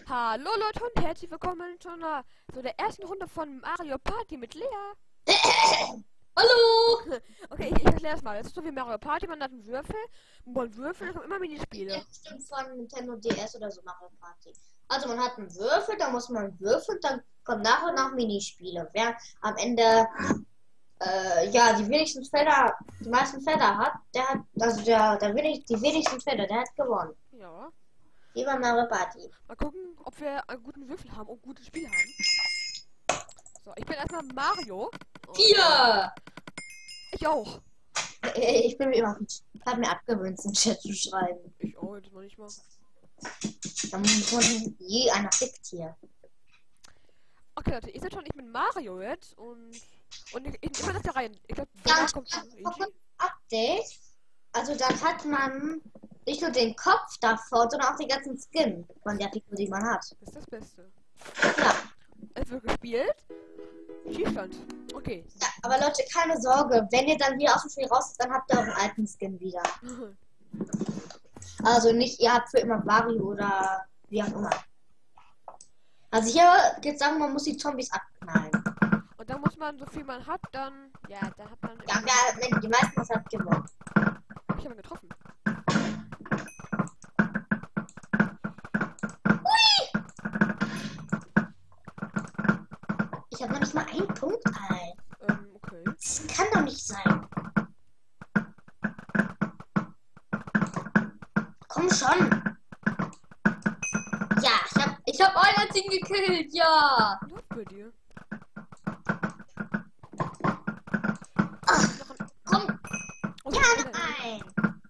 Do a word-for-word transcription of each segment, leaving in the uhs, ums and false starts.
Hallo Leute und herzlich willkommen zu, einer, zu der ersten Runde von Mario Party mit Lea. Hallo! Okay, ich, ich erkläre das mal. Das ist so wie Mario Party, man hat einen Würfel. Und Würfel kommen immer Minispiele. Ja, stimmt, von Nintendo D S oder so Mario Party. Also man hat einen Würfel, da muss man würfeln, dann kommen nach und nach Minispiele. Wer am Ende äh, ja die wenigsten Felder, die meisten Felder hat, der hat, also der, der wenig, die wenigsten Felder, der hat gewonnen. Ja. Wie bei Mario Party. Mal gucken, ob wir einen guten Würfel haben und gutes Spiel haben. So, ich bin erstmal Mario. Vier! Ich auch. Ich bin mir immer, ich habe mir abgewöhnt, in den Chat zu schreiben. Ich auch jetzt noch nicht mal. Da muss man je einer fickt hier. Okay Leute, ihr seid schon, ich bin Mario jetzt und und ich, ich immer nach der Reihe. Ich glaube, Dann danach kommt kommt Update. Also dann hat man nicht nur den Kopf davor, sondern auch den ganzen Skin von der Figur, die man hat. Das ist das Beste. Ja. Es wird gespielt. Spielstand. Okay. Ja, aber Leute, keine Sorge. Wenn ihr dann wieder aus dem Spiel raus seid, dann habt ihr auch einen alten Skin wieder. Also nicht, ihr habt für immer Mario oder wie auch immer. Also hier geht's sagen, man muss die Zombies abknallen. Und dann muss man, so viel man hat, dann, ja, da hat man... Ja, wer, wenn die meisten was habt, gewonnen. Ich habe ihn getroffen. Hui! Ich habe noch nicht mal einen Punkt, Alter. Ähm, okay. Das kann doch nicht sein. Komm schon. Ja, ich hab, ich hab euer Ding gekillt, ja. Läuft bei dir. Ach, Noch ein... komm. Oh, Ja, nein. nein.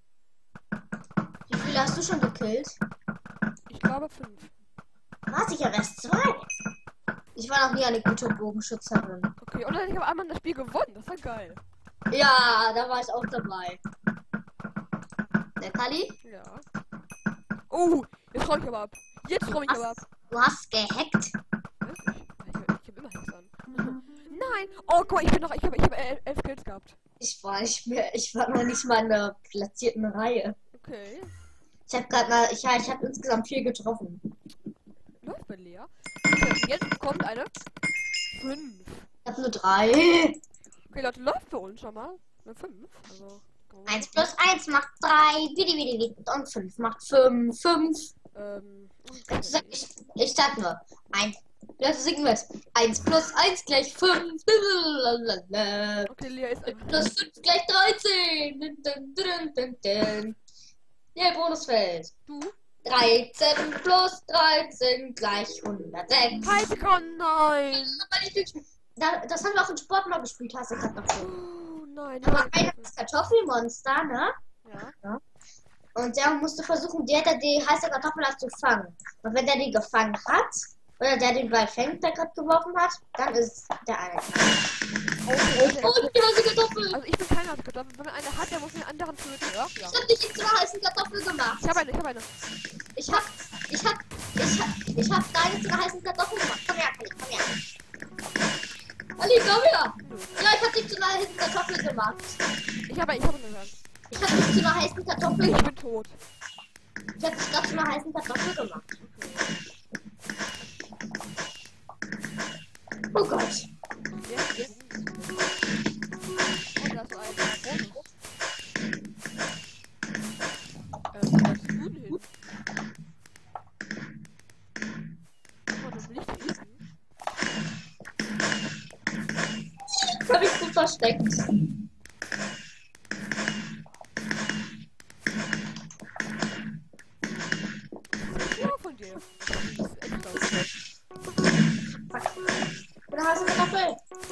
Wie viele hast du schon gekillt? Ich glaube fünf. Was? Ich habe erst zwei. Ich war noch nie eine gute Bogenschützerin. Okay, und dann ich habe einmal das Spiel gewonnen. Das war geil. Ja, da war ich auch dabei. Der Kali? Ja. Oh, jetzt räum ich aber ab. Jetzt räum ich aber ab. Was? Du hast gehackt? Was? Ich, ich, ich hab immer Hex an. Nein! Oh, guck mal, ich bin noch, ich habe ich hab elf, elf Kills gehabt. Ich war nicht mehr, ich war noch nicht mal in der platzierten Reihe. Okay. Ich habe gerade mal, ich, ich habe insgesamt vier getroffen. Läuft bei Lea. Okay, jetzt kommt eine fünf. Ich habe nur drei. Okay, Leute, läuft für uns schon mal. Eine fünf. Also, eins plus eins macht drei, widi, widi, widi. Und fünf macht fünf. fünf. Ähm, Ich, sag- ich, ich sag nur, eins. Leute, singen wir es. eins plus eins gleich fünf. okay, Lea ist einfach... Plus fünf gleich dreizehn. Dun, dun, dun, dun, dun. Ja, Bonusfeld. Du? dreizehn plus dreizehn gleich hundertsechs. Heizekon, nein! Aber nicht wirklich- Da- Das haben wir auch in Sport mal gespielt, hast du gerade noch so. Oh, nein. Da war nein. einer das Kartoffelmonster, ne? Ja. Und der musste versuchen, der, der die heiße Kartoffel hat, zu fangen. Und wenn der die gefangen hat, oder der den Ball fängt, der gerade geworfen hat, dann ist der eine. Okay, Oh, die heiße Kartoffel! also ich bin keiner Kartoffel. Wenn man eine hat, der muss den anderen töten, ja? Ja. Ich hab dich in zur heißen Kartoffel gemacht. Ich habe eine, ich habe eine. Ich hab, ich hab, ich hab, ich hab deine zu einer heißen Kartoffel gemacht. Komm her, Kali, komm her. Ali, komm her. Ja, ich hab dich zu einer heißen Kartoffel gemacht. Ich habe, ich habe eine. Ich hab dich zu einer heißen Kartoffel Ich gemacht. bin tot. Ich hab dich gerade zu einer heißen Kartoffel gemacht. Oh Gott. Jetzt, jetzt. Und das war ein Bonus. Ähm, was ist gut hin? Oh, das will ich lesen. Ich hab mich gut versteckt. Ja, von dir. Das ist echt krass. Eine heiße Kartoffel.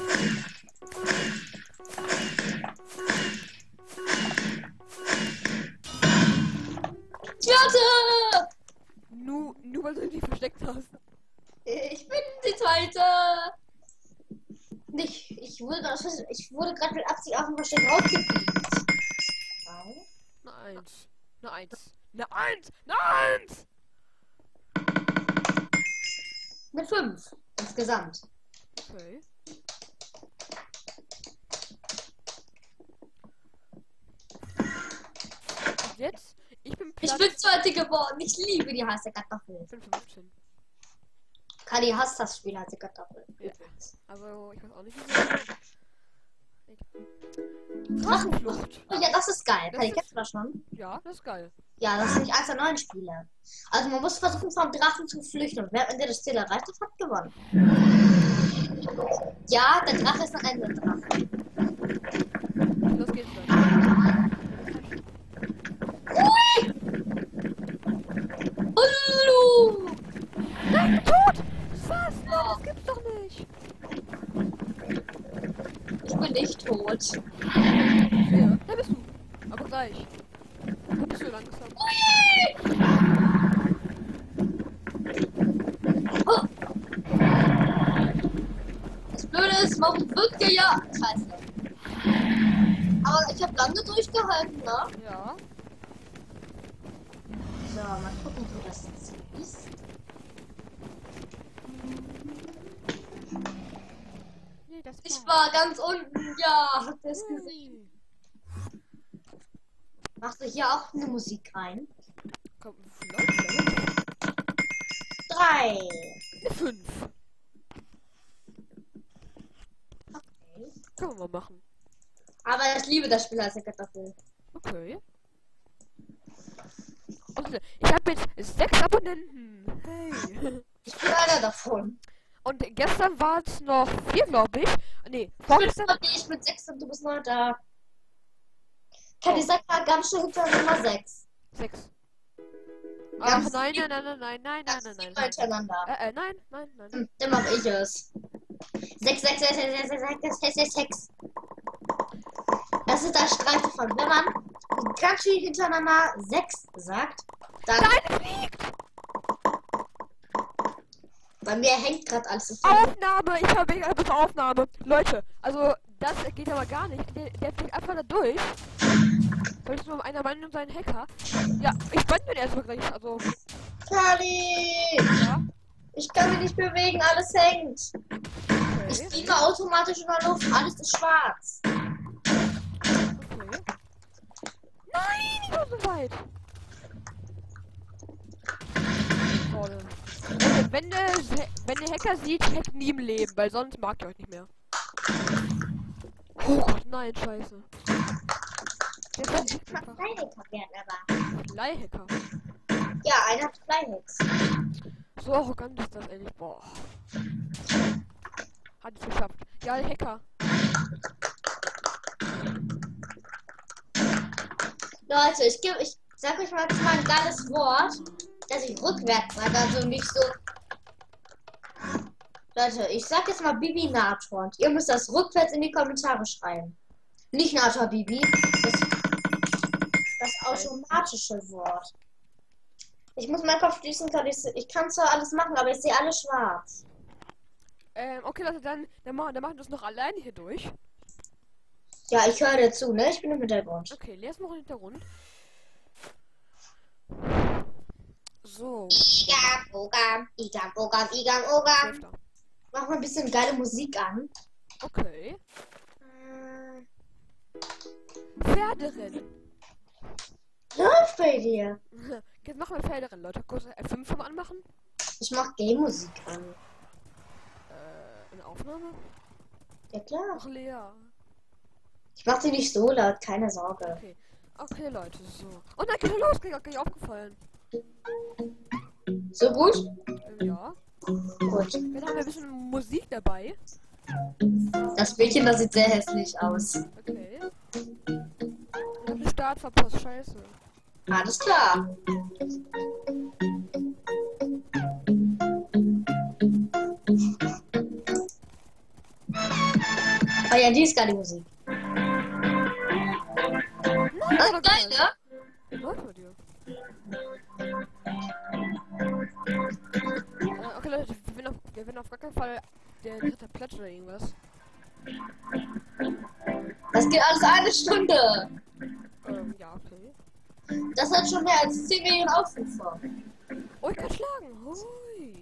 Zweite! Nur, nur weil du dich versteckt hast. Ich bin die zweite. Nicht, ich wurde gerade, ich wurde gerade mit Absicht auf dem Versteck rausgefliegt. Eine Eins. Eine Eins. Eine Eins. Eine Eins! Mit fünf insgesamt. Okay. Und jetzt? Ich bin Platz Ich bin Zweite geworden. Ich liebe die heiße Kartoffel. fünfzehn. Kali hasst das Spiel als Kartoffel. Ja. Also, ich weiß auch nicht, wie Drachenflucht. Oh ja, das ist geil. Das Kali, ist- kennst du das schon? Ja, das ist geil. Ja, das ist nicht eins der neuen Spiele. Also man muss versuchen, vom Drachen zu flüchten. Und wer am Ende das Ziel erreicht hat, hat gewonnen. Ja, der Drache ist ein Ende-Drache. Los geht's dann. Hallo! Nein, tot! Was? Nein, das gibt's doch nicht. Ich bin nicht tot. Ja, da bist du. Aber gleich. Da bist du langsam. Oh. Das Blöde ist, warum wird gejagt? Scheiße. Aber ich habe lange durchgehalten, ne? Ja. So, mal gucken, wo das ist. Nee, das Ich war ganz unten, ja, habt ihr es Hm. gesehen? Machst du hier auch eine Musik rein? Komm, vielleicht. Drei. Eine fünf. Okay. Können wir mal machen. Aber ich liebe das Spiel als Kartoffel. Okay. Und ich habe jetzt sechs Abonnenten. Hey. Ich bin einer davon. Und gestern war es noch vier, glaube ich. Nee, Ich bin, vorgestern. ich bin sechs und du bist noch da. Kann ich sagen, ganz schön hinter Nummer sechs. Sechs. Ach Ganz nein, lieb. nein, nein, nein, nein, nein, Ganz nein, nein, lieb nein. hintereinander. Äh, äh, nein, nein, nein. Hm, dann mach ich es. Sechs, sechs, sechs, sechs, sechs, sechs, sechs, sechs, sechs, sechs. Das ist das Streitfall. Wenn man ganz schön hintereinander sechs sagt, dann. Nein, fliegt! Bei mir hängt gerade alles. Das Aufnahme! Ich habe eine bitte Aufnahme. Leute, also das geht aber gar nicht. Der, der fliegt einfach da durch. Solltest du mal einer Meinung sein, Hacker? Ja, ich bin mir erstmal gleich. Also, Kali! ja. Ich kann mich nicht bewegen, alles hängt. Ich Okay. fliege automatisch in der Luft, alles ist schwarz. Okay. Nein, ich war so weit. Toll. Und wenn der, wenn der Hacker sieht, hackt nie im Leben, weil sonst mag ihr euch nicht mehr. Oh Gott, nein, scheiße. Der ist ein Ich mag Hacker. Flyhacker werden, aber. Leihhacker. Ja, einer hat Flyhacks. So arrogant ist das ehrlich. Boah. Hat es geschafft. Ja, Hacker. Leute, ich gebe, ich sag euch mal jetzt mal ein geiles Wort, das ich rückwärts sage, also nicht so. Leute, ich sag jetzt mal Bibi Nator und ihr müsst das rückwärts in die Kommentare schreiben. Nicht Nator Bibi, das, das automatische Wort. Ich muss meinen Kopf schließen, kann ich, ich kann zwar alles machen, aber ich sehe alles schwarz. Ähm, okay, Leute, dann, dann, machen, dann machen wir das noch alleine hier durch. Ja, ich höre dir zu, ne? Ich bin im Hintergrund. Okay, les noch im Hintergrund. So. Igam, Ogam, Igam, Ogam, Igam, Ogam. Zwölfter. Mach mal ein bisschen geile Musik an. Okay. Äh, Pferderennen. läuft bei dir. Jetzt machen wir Pferderennen, Leute. Kurz F fünf vom Anmachen. Ich mach Game-Musik an. Äh, eine Aufnahme? Ja klar. Ach, Lea. Ich mach sie nicht so laut, keine Sorge. Okay. Okay, Leute, so. Oh nein, geht schon los, geht gar nicht aufgefallen. So gut? Ähm, ja. Gut. Dann haben wir ein bisschen Musik dabei. Das Bildchen, das sieht sehr hässlich aus. Okay. Ich hab den Start verpasst, scheiße. Alles klar. Oh ja, die ist geile Musik. Nein, Das oder ist geil, ne? Was läuft bei dir? Äh, okay, Leute, wir werden, auf, wir werden auf gar keinen Fall der dritte Platz oder irgendwas. Das geht alles eine Stunde. Ähm, ja, okay. Das hat schon mehr als zehn Millionen Aufrufe. Oh, ich kann schlagen. Hui.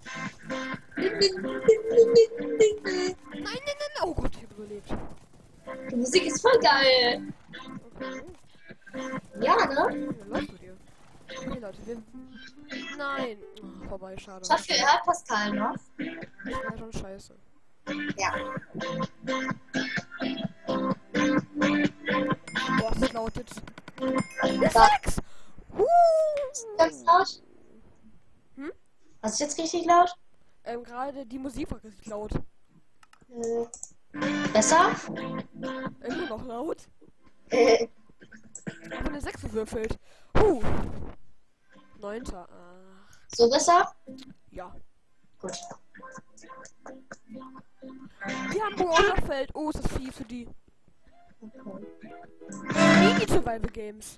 Nein, nein, nein. Oh Gott, ich hab überlebt. Die Musik ist voll geil. Okay. Ja, ne? Ja, läuft bei dir. Okay, Leute, wir... Nein. Oh. vorbei, schade. Dafür hört Pascal noch. Das wäre schon scheiße. Ja. Boah, es ist laut jetzt. Da. Sechs! Uh. Ganz laut. Hm? Was ist jetzt richtig laut? Ähm, gerade die Musik war richtig laut. Äh, besser? Immer noch laut. Äh, Aber eine sechs gewürfelt. Huh. Neunter. Ach, so besser? ja. Gut. Die haben Browserfeld. Oh, ist das fies für die. Okay. Mini-Survival Games.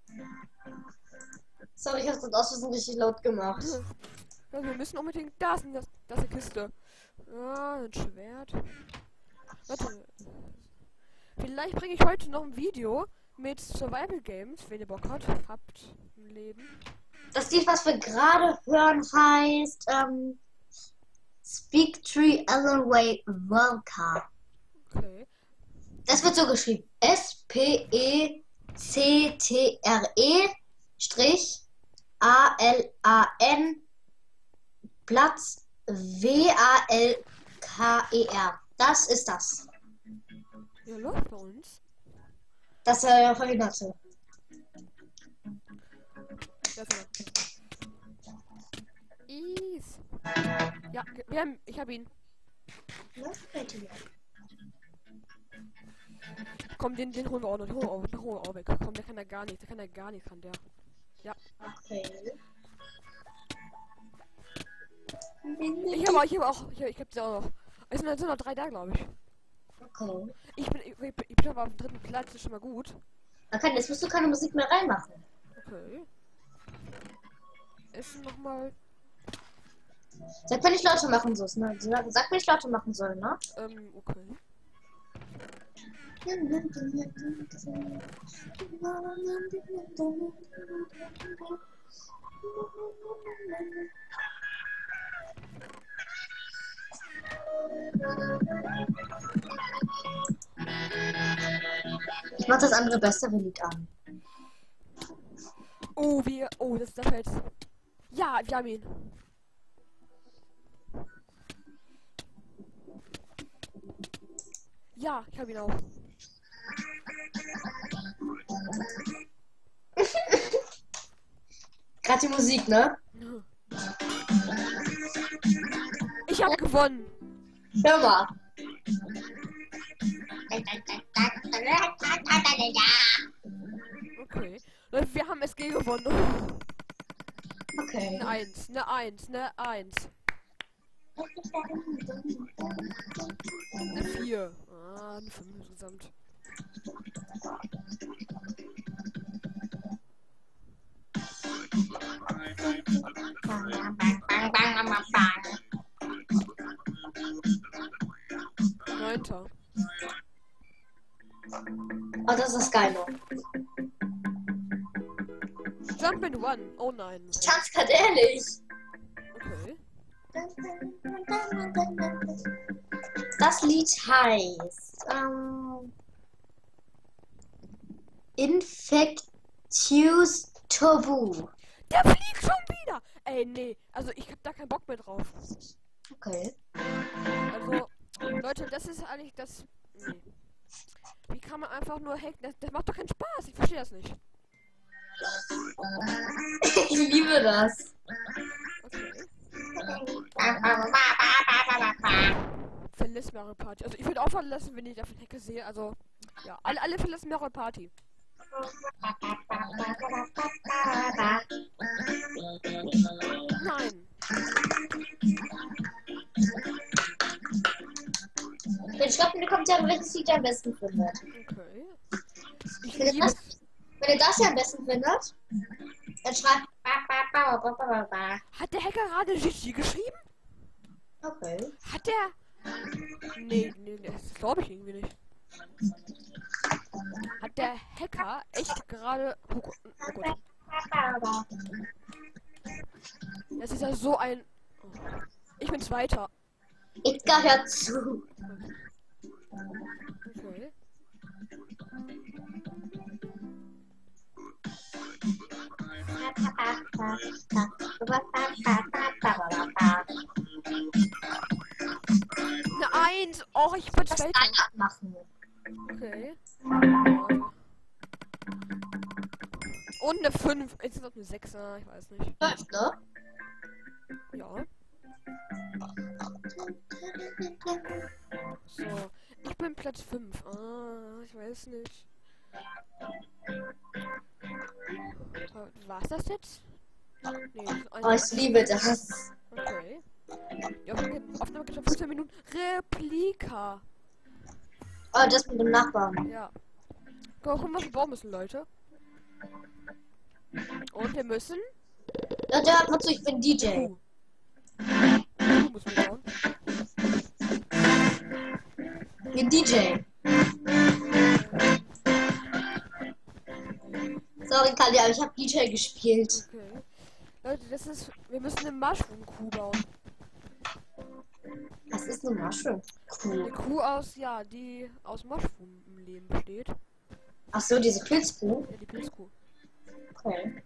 Sorry, ich hab's das aus Versehen richtig laut gemacht. Ja, wir müssen unbedingt. Da ist, das, das ist eine Kiste. Ah, ein Schwert. Warte. Vielleicht bringe ich heute noch ein Video mit Survival Games, wenn ihr Bock habt. Habt im Leben. Das Lied, was wir gerade hören, heißt ähm, Speak Tree Otherway Volca. Okay. Das wird so geschrieben. S P E C T R E Strich A L A N Platz W A L K E R. Das ist das. Ja, läuft bei uns. Das er verhinderte. Ja, so. Is. Ja, wir haben, ich habe ihn. Komm, den, den holen wir auch noch. Den holen wir auch, den holen wir auch weg. Komm, der kann ja gar nichts. Der kann ja gar nichts, kann der. Ja. Okay. Ich habe auch, ich habe auch, ich habe ich hab die auch noch. Es sind, es sind noch drei da, glaube ich. Okay. Ich bin, ich, ich, ich bin aber auf dem dritten Platz, das ist schon mal gut. Okay, jetzt musst du keine Musik mehr reinmachen. Okay. Essen nochmal. Sag, wenn ich lauter machen soll, ne? Sag, sag, wenn ich lauter machen soll, ne? Ähm, okay. Ich mach das andere bessere Lied an. Oh, wir. Oh, das ist das jetzt. Ja, wir haben ihn. Ja, ich habe ihn auch. Gerade die Musik, ne? Ich habe gewonnen. Hör mal. Okay. Leute, wir haben S G gewonnen. Okay. Eine Eins, eine Eins, eine Eins. Eine Vier. Ah, eine Fünf insgesamt. Neunter. Oh, das ist geil noch. Jump in One. Oh nein. Ich tanze gerade ehrlich. Okay. Das Lied heißt ähm, Infectious Tofu. Der fliegt schon wieder. Ey, nee. Also ich hab da keinen Bock mehr drauf. Okay. Also, Leute, das ist eigentlich das... Nee. Wie kann man einfach nur hacken? Das, das macht doch keinen Spaß. Ich verstehe das nicht. Ich liebe das. Okay. Verlässt Mario Party. Also ich würde auch verlassen, wenn ich davon Hecke sehe. Also, ja. Alle, alle verlassen Mario Party. Nein. Jetzt schreibt in die Kommentare, welches Lied ihr am besten findet. Okay. Ich Wenn ihr, liebe... das, wenn ihr das hier am besten findet, dann schreibt. Hat der Hacker gerade G G geschrieben? Okay. Hat der... Nee, nee, nee, das glaube ich irgendwie nicht. Hat der Hacker echt gerade... Oh Gott, oh Gott. Das ist ja so ein... Oh. Ich bin Zweiter. Edgar, hört zu. Okay. Eine Eins. Oh, ich bin Das Zweiter. machen. Okay. Und eine fünf. Jetzt ist noch eine Sechser. Ich weiß nicht. Läuft, ne? Ja. So. Ich bin Platz fünf. Ah, ich weiß nicht. War's das jetzt? Nee, das ist Oh, ich liebe das. Okay. Die Aufnahme Aufnahme geht schon fünfzehn Minuten. Replika. Oh, das mit dem Nachbarn. Ja. Guck, guck mal, was wir bauen müssen, Leute. Und wir müssen. Leute, hört mal zu, ich bin D J. Kuh. Kuh müssen wir bauen. Ich bin D J. Sorry, Kali, aber ich habe D J gespielt. Okay. Leute, das ist. Wir müssen eine Mushroom-Kuh bauen. Das ist eine Mushroom. Eine Cool. Kuh aus, ja, die aus Mushroom-Leben besteht. Ach so, diese Pilzkuh. Ja, die Pilzkuh. Okay.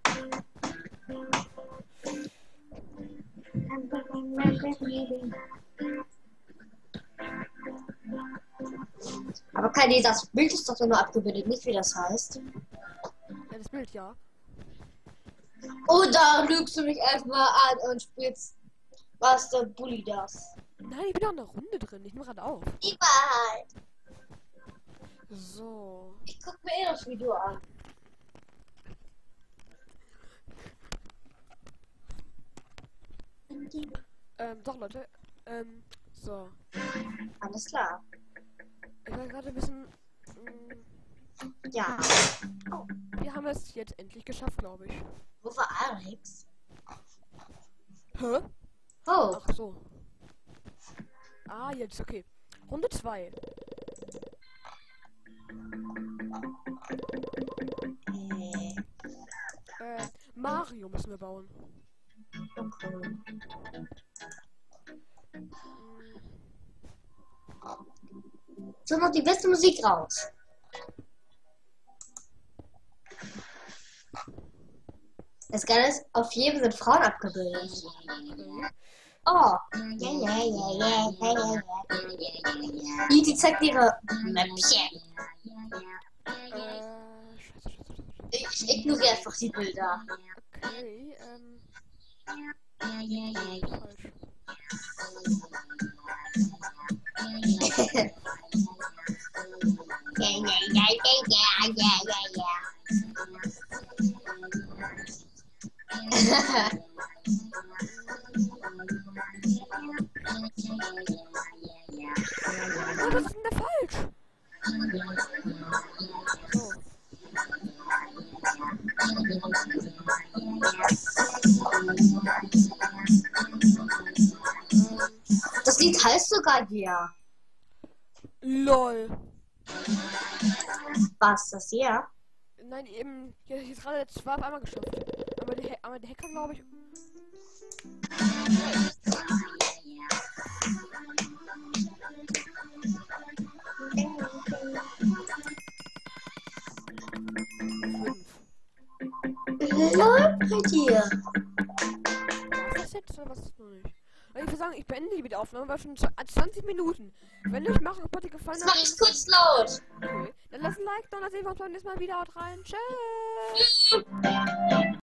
Aber Kali, das Bild ist doch nur abgebildet, nicht wie das heißt. Ja, das Bild, ja. Oder lügst du mich erstmal an und spielst, was der Bully das? Nein, ich bin auch in der Runde drin. Ich nehme gerade auf. Die Wahrheit. So. Ich guck mir eh das Video an. Ähm, doch, Leute. Ähm, so. Alles klar. Ich war gerade ein bisschen. Mh, Ja. wir haben es jetzt endlich geschafft, glaube ich. Wo war Alex? Hä? Oh. Ach so. Ah, jetzt, okay. Runde zwei. Äh, Äh, Mario müssen wir bauen. okay. Hm, So, noch die beste Musik raus. Das Geile ist, auf jedem sind Frauen abgebildet. okay. Oh. Ja, ja, ja, ja, ja, ja, ja. Die, die zeigt ihre Mäppchen. Äh, scheiße, scheiße, scheiße. Ich ignoriere einfach die Bilder. Okay, ähm. Falsch. Ja, ja, ja, ja, ja, ja, ja, ja. Oh, was ist denn da falsch? So. Das Lied heißt sogar hier. LOL. Was, das hier? Nein, eben. Hier ist gerade zwei auf einmal geschafft. Aber der, Ha- aber der Hacker, glaube ich. Fünf. Läuft bei dir. Was ist das jetzt oder was ist noch nicht? Und ich würde sagen, ich beende die Wiederaufnahme, weil schon zwanzig Minuten. Wenn euch Mario Party gefallen Das hat, mach ich kurz laut. okay, dann lasst ein Like da und dann sehen wir uns beim nächsten Mal wieder. Haut rein. Tschüss.